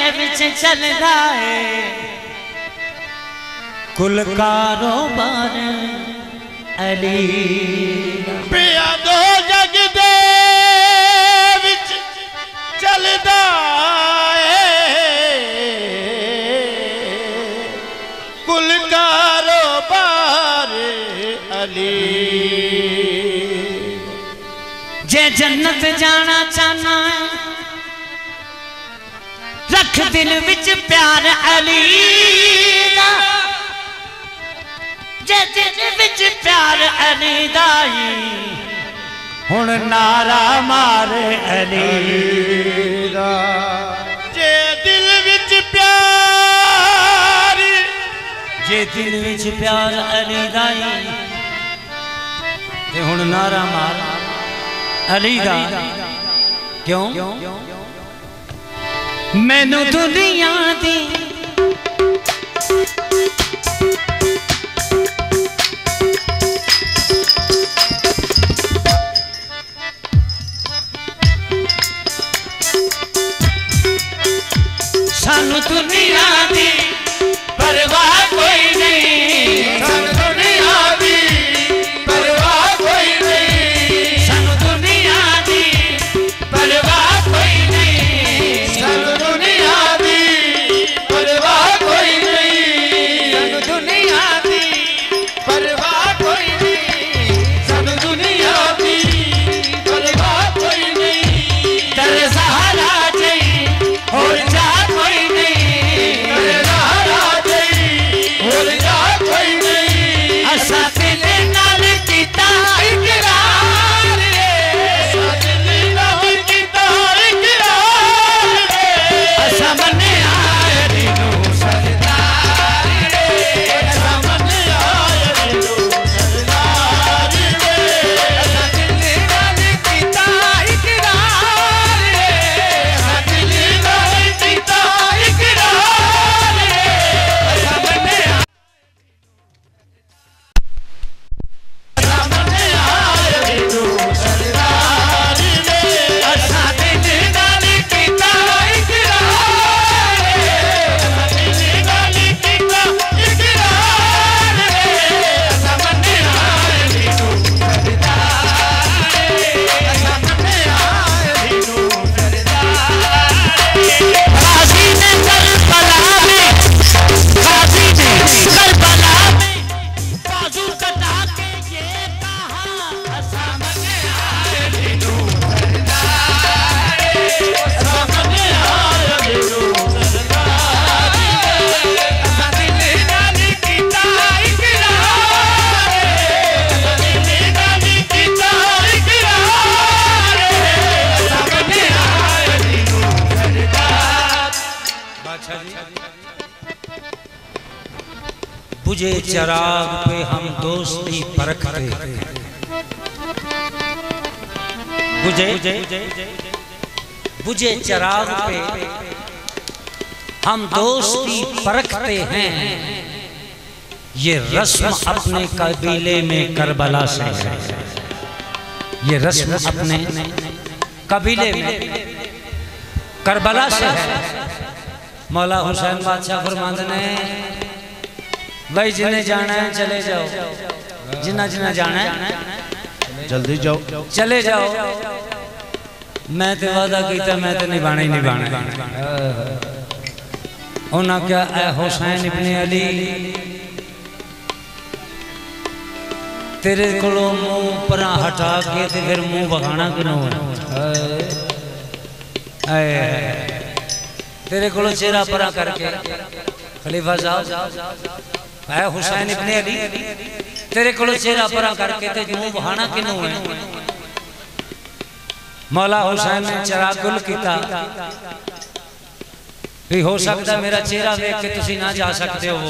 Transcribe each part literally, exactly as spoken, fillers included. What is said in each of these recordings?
विच चलदा है कुल कारोबार अली पिया दो जग दे विच चलदा है कुल कारोबार अली। जे जन्नत जाना चाहना है रख दिल विच प्यार अली दा जे दिल विच प्यार अली दाई हुण नारा मार अली दा। जे दिल विच प्यार जे दिल विच प्यार अली दाई ते हुण नारा मार अली दा। क्यों मैनू दुनिया दी सानू दुनिया दी परवाह कोई नहीं सानू दुनिया दी परवाह कोई नहीं सानू दुनिया दी परवाह कोई नहीं सानू दुनिया दी परवाह कोई नहीं सानू दुनिया दी परवाह कोई नहीं सानू दुनिया दी परवाह कोई नहीं। दर सहारा जई और जा कोई नहीं तेरे सहारा जई और जा कोई नहीं। असा दिल नाल कीता इकरार असा दिल नाल कीता इकरार असा मन्निया अली नू सरदार असा मन्निया अली नू सरदार असा दिल नाल कीता इकरार असा दिल नाल कीता इकरार असा मन्निया असा मन्निया अली नू सरदार असा दिल नाल कीता इकरार असा दिल नाल कीता इकरार असा मन्निया अली नू सरदार असा मन्निया अली नू गाजी ने करबला में गाजी ने करबला में बाजू कटा के ये कहा असा मन्निया अली नू सरदार असा मन्निया अली नू सरदार असा दिल नाल कीता इकरार असा दिल नाल कीता इकरार असा मन्निया अली नू सरदार। बुझे चराग पे हम दोस्ती परखते बुझे बुझे चराग पे हम दोस्ती परखते हैं ये रस्म अपने कबीले में करबला से है ये रस्म अपने कबीले में करबला से है। मौला हुसैन बादशाह फरमाते ने भाई जिन्हें जाना है चले जाओ जिन्ना जिन्ना जाना है जल्दी जाओ चले जाओ मैं तो वादा किया मैं तो निभाना ही निभाना उन्हें क्या ऐ हुसैन इब्ने अली तेरे को मुंह पर हटा के ते फिर मुंह बगाना क्यों है तेरे को चेहरा परा करके खलीफा साहब है हुसैन इब्ने अली तेरे को चेहरा परा करके ते मुंह बहाना क्यों है। मौला हुसैन ने चिराग गुल किया भी हो सकता मेरा चेहरा देख के तुसी ना जा सकते हो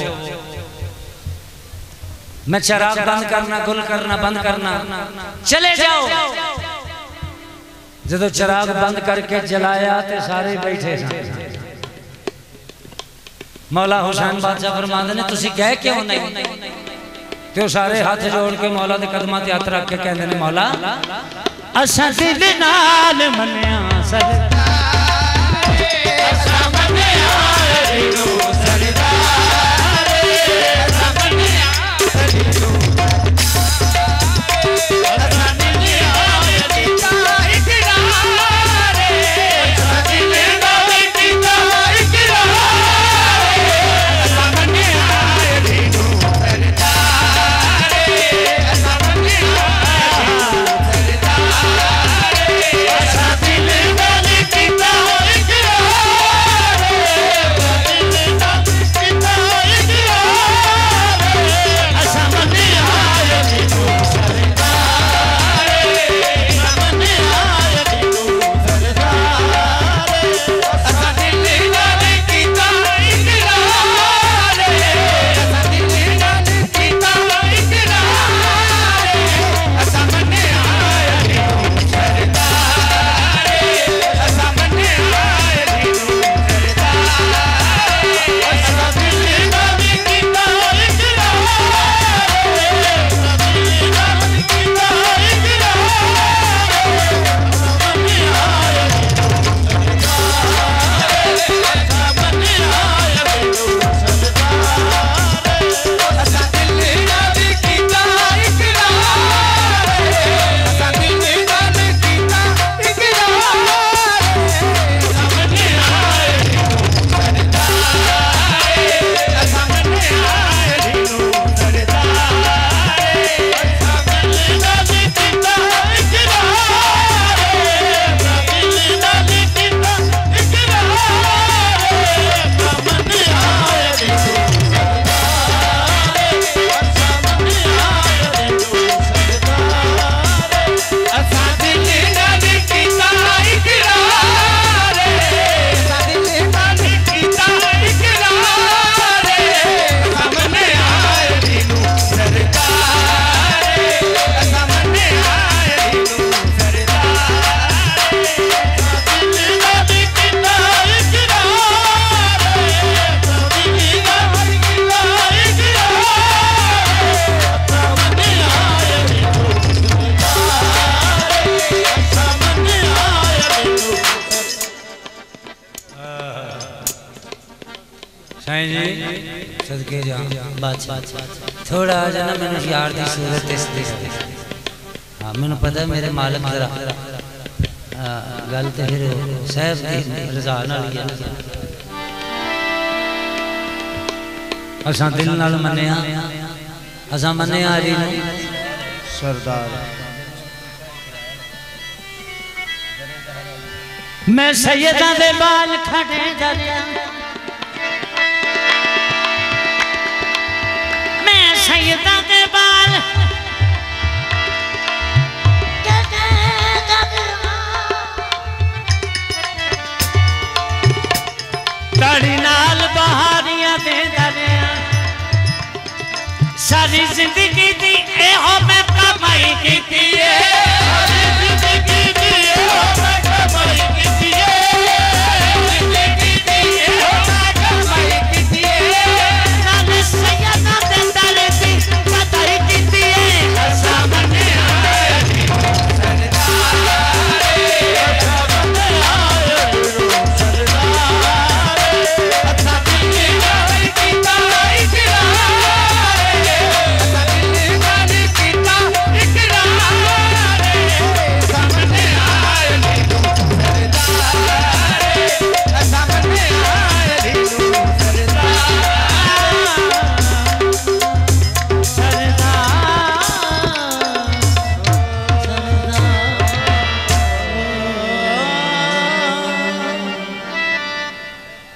मैं चिराग बंद करना गुल करना बंद करना चले जाओ। जब चिराग बंद करके जलाया तो सारे बैठे मौला हुसैन बादशाह फरमाते ने तुसी कह क्यों नहीं तो सारे हाथ जोड़ के मौला के कदमां ते हथ रख के कहते ने मौला असा दिल नाल मन्निया सरदार असा मन्निया हैं जी सदके जा बात थोड़ा जना मैंने यार दी सूरत इस दी हां मैंने पता है मेरे मालिक जरा गल ते फिर साहब दी रजा नाल ही असा दिल नाल मन्निया असा मन्निया अली सरदार मैं सैयदा दे बाल खड़े दरिया मैं सैयदा दे बाल कड़ी नाल बहारियां दे दरिया सारी जिंदगी दी ए हो मैं कमाई की थी सारी जिंदगी दी ए हो मैं कमाई की